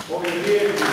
ovim riječima.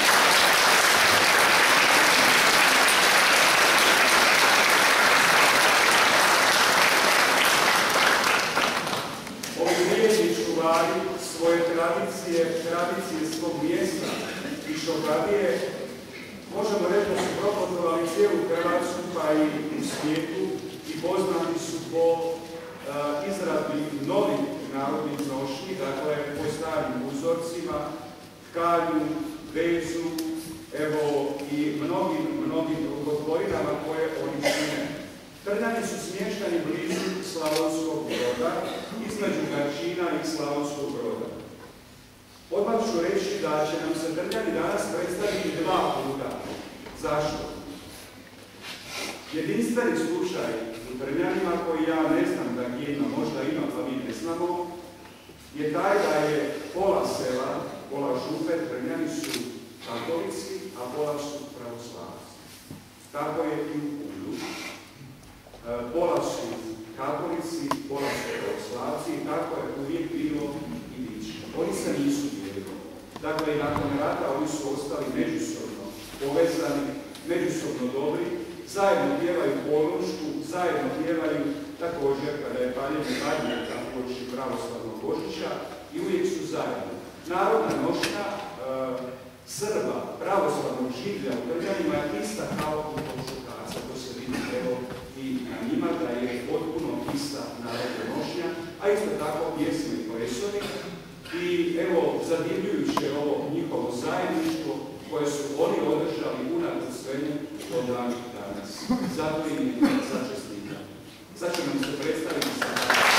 Čuvari svoje tradicije svog mjesta i Šogadije, možemo reći da su propodovali cijelu Hrvatsku pa i u svijetu i poznati su po izradi novih narodnih nošnji, dakle po starim uzorcima, tkanju, vezu, evo i mnogim rukotvorinama koje oni čine. Trnjani su smještani blizu Slavonskog Broda, između Garčina i Slavonskog Broda. Odmah ću reći da će nam se Trnjani danas predstaviti dva puta. Zašto? Jedinstveni slučaj u Trnjanima, koji ja ne znam da gdje ima, možda ima pa mi ne znamo, je taj da je pola sela, pola župe, Trnjani su katolici, a pola su pravoslavci. Tako je i u Pulju. Pola su katolici, pola su pravoslavci i tako je uvijek bilo i biće. Oni se nisu dijelili. Dakle, i nakon rata oni su ostali međusobno povezani, međusobno dobri, zajedno pjevaju ponošku, zajedno pjevaju također kada je paljenje badnjaka uoči pravoslavnog Božića i uvijek su zajedno. Narodna nošnja Srba, pravoslavnog življa u Trnjanima je ista kao u Košukaca, to se vidi evo i na njima da je potpuno ista narodna nošnja, a isto tako pjesme i plesovi. I evo, zadivljujuće ovo njihovo zajedništvo koje su oni održali unatoč svemu do danih danas. Zato im je začestitam. Sad ću nam se predstaviti sada.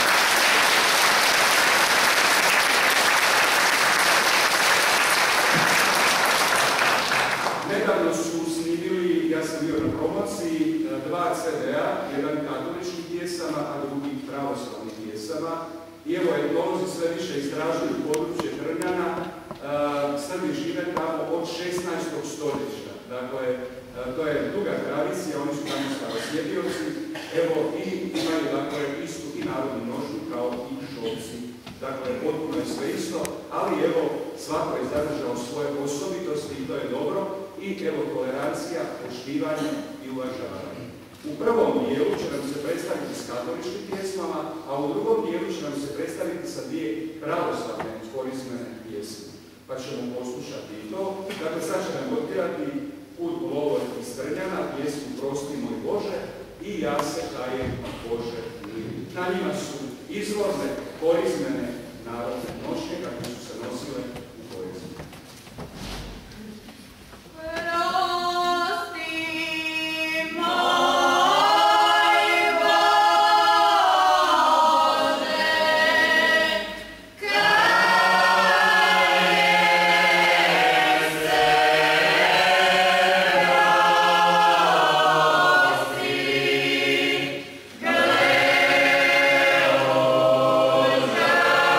Nedavno su snimili, ja sam bio na promociji, dva CD-a, jedan katoličkih pjesama, a drugi pravoslavnih pjesama. I evo, etnolozi sve više istražuju područje Trnjana. Srbi žive tamo od 16. stoljeća. Dakle, to je duga tradicija, oni su tamo starosjedioci. Evo, i imaju dakle istu i narodnu nošnju kao i Šopci. Dakle, potpuno je sve isto, ali evo, svako je zadržao svoje osobitosti i to je dobro. I evo, tolerancija, poštivanje i uvažavanje. U prvom dijelu će nam se predstaviti s katoličkim pjesmama, a u drugom dijelu će nam se predstaviti sa dvije pravoslavne korismene pjesme. Pa ćemo poslušati i to. Dakle, sad će nam odpjevati Put Lovor iz Trnjana, pjesmu Prosti moj Bože i Ja se kajem Bože miluj. Na njima su izvorne korismene narodne nošnje, kako su se nosile u poeziji. Yeah.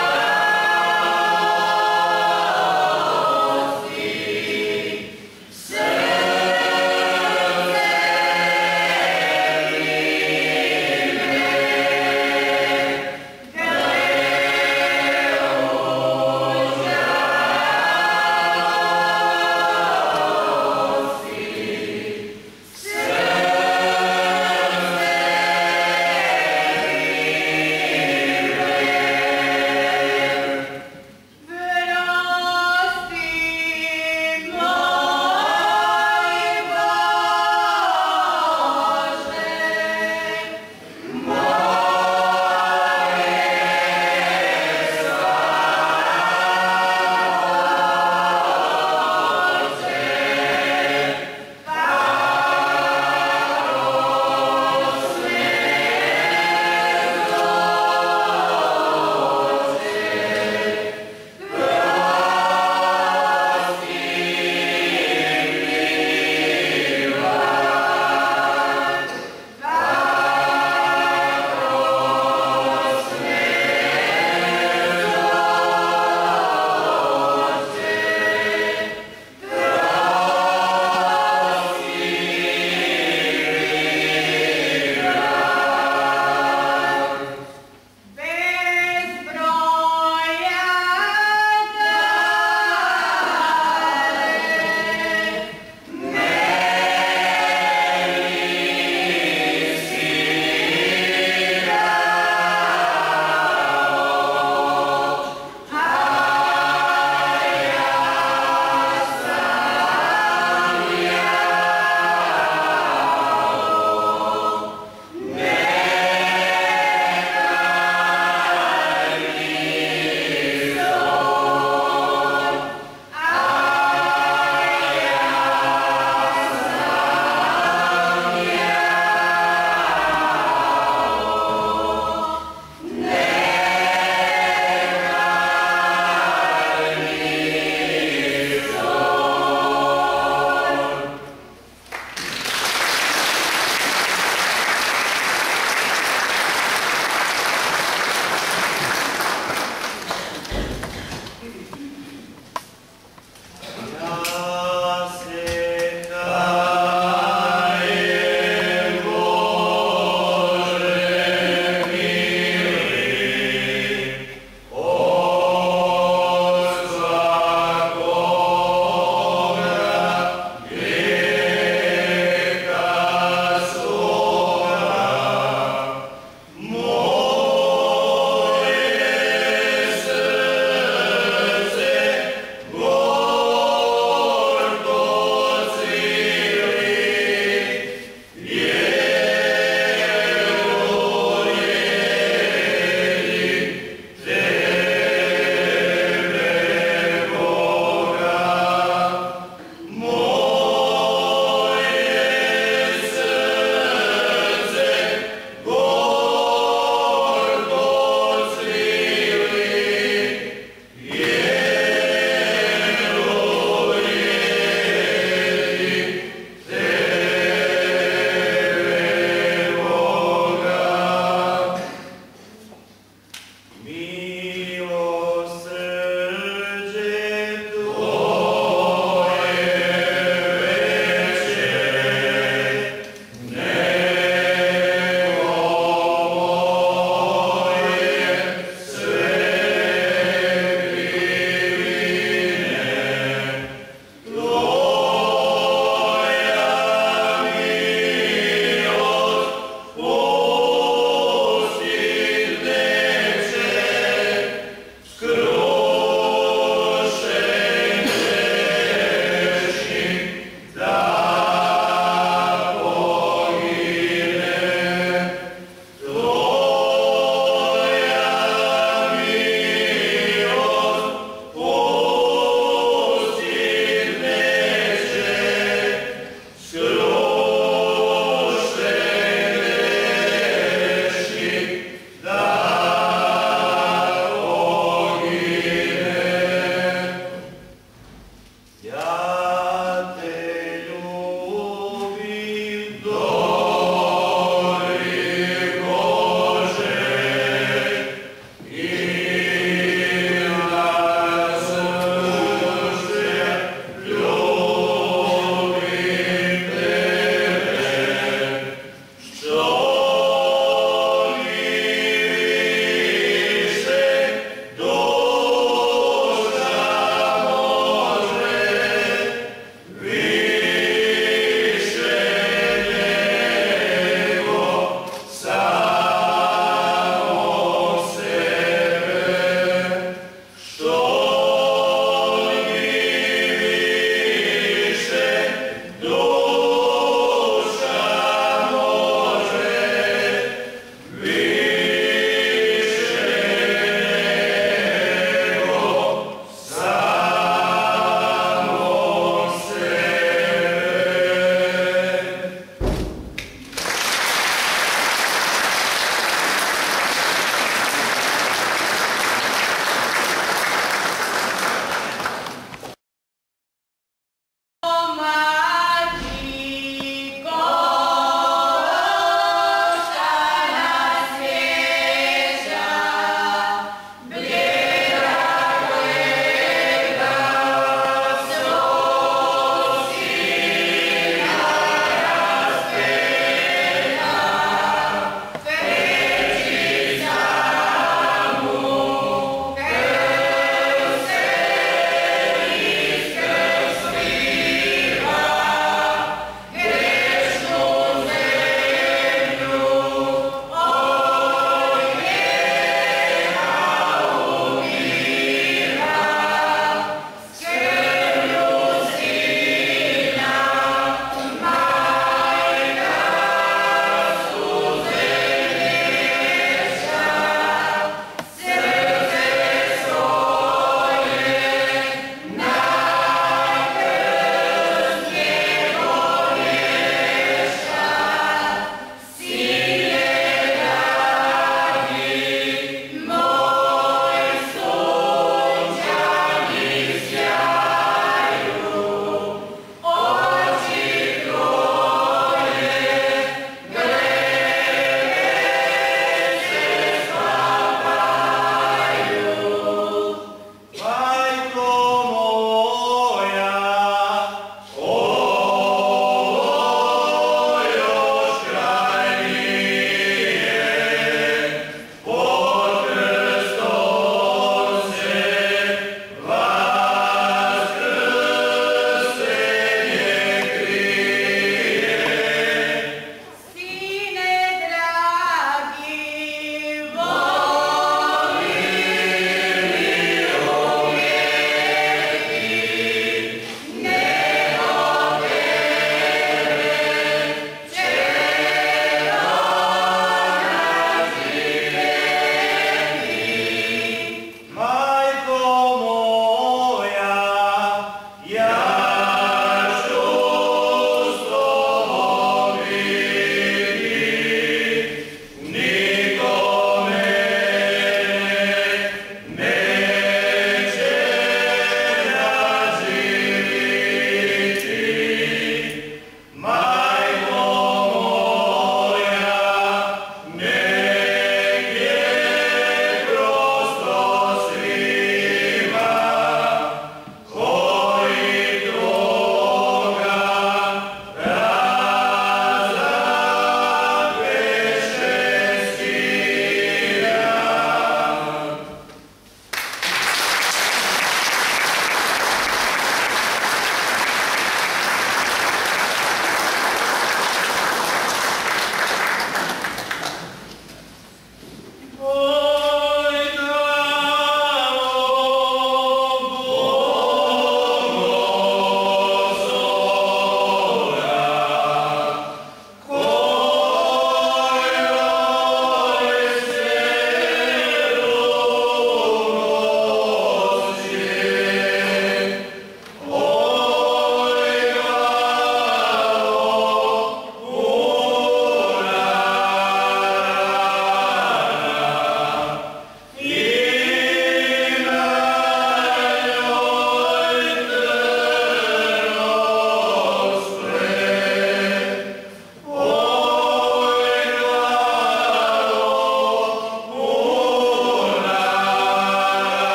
Mi